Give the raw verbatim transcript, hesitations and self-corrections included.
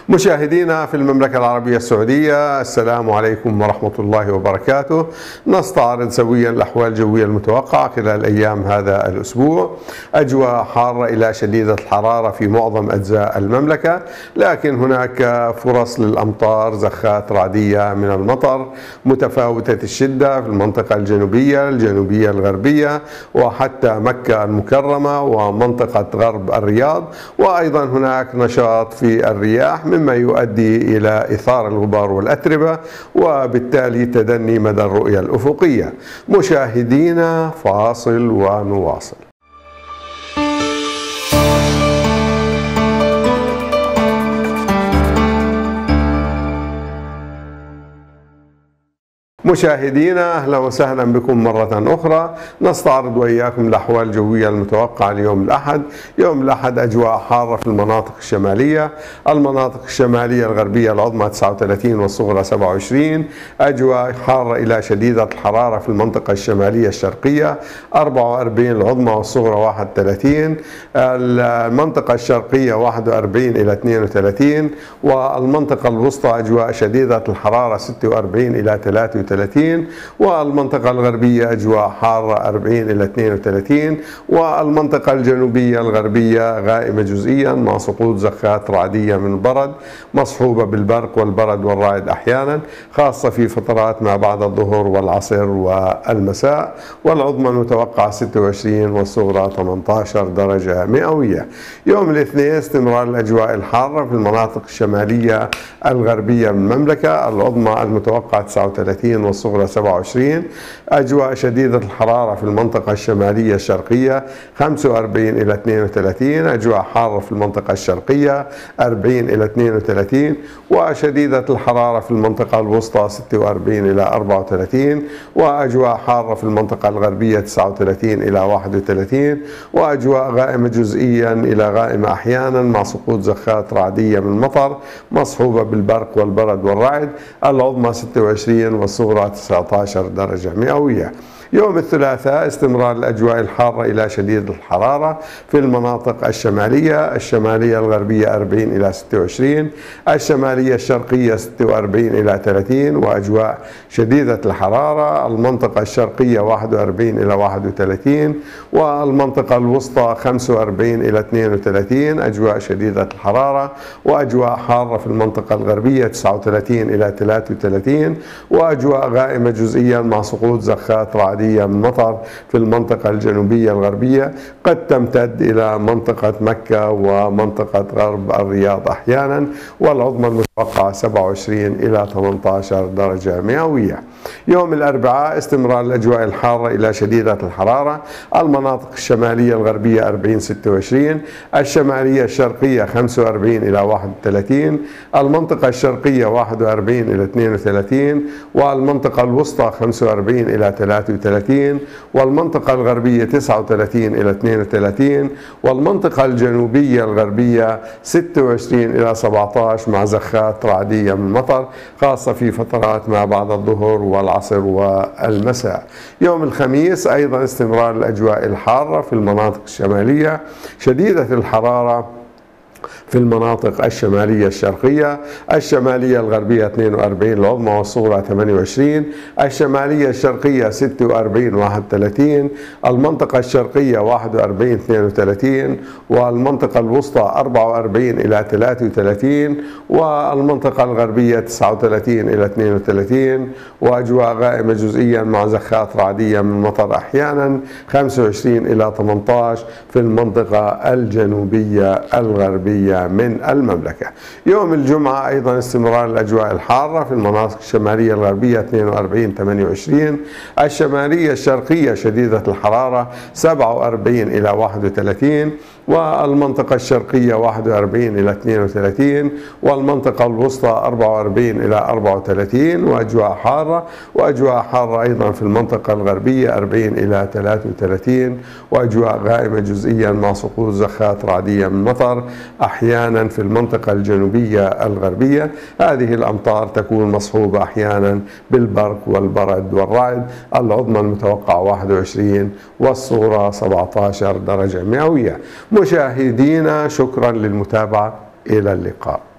مشاهدينا في المملكة العربية السعودية، السلام عليكم ورحمة الله وبركاته. نستعرض سويا الأحوال الجوية المتوقعة خلال أيام هذا الأسبوع. أجواء حارة إلى شديدة الحرارة في معظم أجزاء المملكة، لكن هناك فرص للأمطار، زخات رعدية من المطر متفاوتة الشدة في المنطقة الجنوبية، الجنوبية الغربية، وحتى مكة المكرمة ومنطقة غرب الرياض. وأيضا هناك نشاط في الرياح مما يؤدي إلى إثارة الغبار والأتربة، وبالتالي تدني مدى الرؤية الأفقية. مشاهدينا، فاصل ونواصل. مشاهدينا، أهلا وسهلا بكم مرة أخرى. نستعرض وإياكم الأحوال الجوية المتوقعة اليوم الأحد. يوم الأحد أجواء حارة في المناطق الشمالية، المناطق الشمالية الغربية العظمى تسعة وثلاثين والصغرى سبعة وعشرين. أجواء حارة إلى شديدة الحرارة في المنطقة الشمالية الشرقية، أربعة وأربعين العظمى والصغرى واحد وثلاثين. المنطقة الشرقية واحد وأربعين إلى اثنين وثلاثين، والمنطقة الوسطى أجواء شديدة الحرارة ستة وأربعين إلى ثلاثة وثلاثين، والمنطقة الغربية أجواء حارة أربعين إلى اثنين وثلاثين، والمنطقة الجنوبية الغربية غائمة جزئيا مع سقوط زخات رعدية من البرد مصحوبة بالبرق والبرد والرعد أحيانا، خاصة في فترات ما بعد الظهر والعصر والمساء. والعظمى المتوقعة ستة وعشرين والصغرى ثمانية عشر درجة مئوية. يوم الاثنين استمرار الأجواء الحارة في المناطق الشمالية الغربية من المملكة، العظمى المتوقعة تسعة وثلاثين والصغرى سبعة وعشرين. أجواء شديدة الحرارة في المنطقة الشمالية الشرقية خمسة وأربعين إلى اثنين وثلاثين، أجواء حارة في المنطقة الشرقية أربعين إلى اثنين وثلاثين، وشديدة الحرارة في المنطقة الوسطى ستة وأربعين إلى أربعة وثلاثين، وأجواء حارة في المنطقة الغربية تسعة وثلاثين إلى واحد وثلاثين، وأجواء غائمة جزئيا إلى غائمة أحيانا مع سقوط زخات رعدية من المطر مصحوبة بالبرق والبرد والرعد. العظمى ستة وعشرين والصغرى تسعة عشر درجة مئوية. يوم الثلاثاء استمرار الأجواء الحارة إلى شديد الحرارة في المناطق الشمالية، الشمالية الغربية أربعين إلى ستة وعشرين، الشمالية الشرقية ستة وأربعين إلى ثلاثين وأجواء شديدة الحرارة، المنطقة الشرقية واحد وأربعين إلى واحد وثلاثين، والمنطقة الوسطى خمسة وأربعين إلى اثنين وثلاثين أجواء شديدة الحرارة، وأجواء حارة في المنطقة الغربية تسعة وثلاثين إلى ثلاثة وثلاثين، وأجواء غائمة جزئيا مع سقوط زخات رعدية من مطر في المنطقة الجنوبية الغربية قد تمتد إلى منطقة مكة ومنطقة غرب الرياض أحيانا، والعظمى المتوقعة سبعة وعشرين إلى ثمانية عشر درجة مئوية. يوم الأربعاء استمرار الأجواء الحارة إلى شديدة الحرارة، المناطق الشمالية الغربية أربعين ستة وعشرين، الشمالية الشرقية خمسة وأربعين إلى واحد وثلاثين، المنطقة الشرقية واحد وأربعين إلى اثنين وثلاثين، والمنطقة الوسطى خمسة وأربعين إلى ثلاثة وثلاثين، والمنطقة الغربية تسعة وثلاثين إلى اثنين وثلاثين، والمنطقة الجنوبية الغربية ستة وعشرين إلى سبعة عشر مع زخات رعدية من المطر خاصة في فترات ما بعد الظهر والعصر والمساء. يوم الخميس أيضا استمرار الأجواء الحارة في المناطق الشمالية، شديدة الحرارة في المناطق الشمالية الشرقية، الشمالية الغربية اثنين وأربعين العظمى والصغرى ثمانية وعشرين، الشمالية الشرقية ستة وأربعين واحد وثلاثين، المنطقة الشرقية واحد وأربعين اثنين وثلاثين، والمنطقة الوسطى أربعة وأربعين إلى ثلاثة وثلاثين، والمنطقة الغربية تسعة وثلاثين إلى اثنين وثلاثين، وأجواء غائمة جزئيا مع زخات رعدية من المطر أحيانا خمسة وعشرين إلى ثمانية عشر في المنطقة الجنوبية الغربية من المملكة. يوم الجمعة أيضا استمرار الأجواء الحارة في المناطق الشمالية الغربية اثنين وأربعين ثمانية وعشرين، الشمالية الشرقية شديدة الحرارة سبعة وأربعين إلى واحد وثلاثين، والمنطقة الشرقية واحد وأربعين إلى اثنين وثلاثين، والمنطقة الوسطى أربعة وأربعين إلى أربعة وثلاثين وأجواء حارة، وأجواء حارة أيضا في المنطقة الغربية أربعين إلى ثلاثة وثلاثين، وأجواء غائمة جزئيا مع سقوط زخات رعدية من مطر أحيانا في المنطقة الجنوبية الغربية. هذه الأمطار تكون مصحوبة أحيانا بالبرق والبرد والرعد. العظمى المتوقعة واحد وعشرين والصغرى سبعة عشر درجة مئوية. مشاهدينا، شكرا للمتابعة، إلى اللقاء.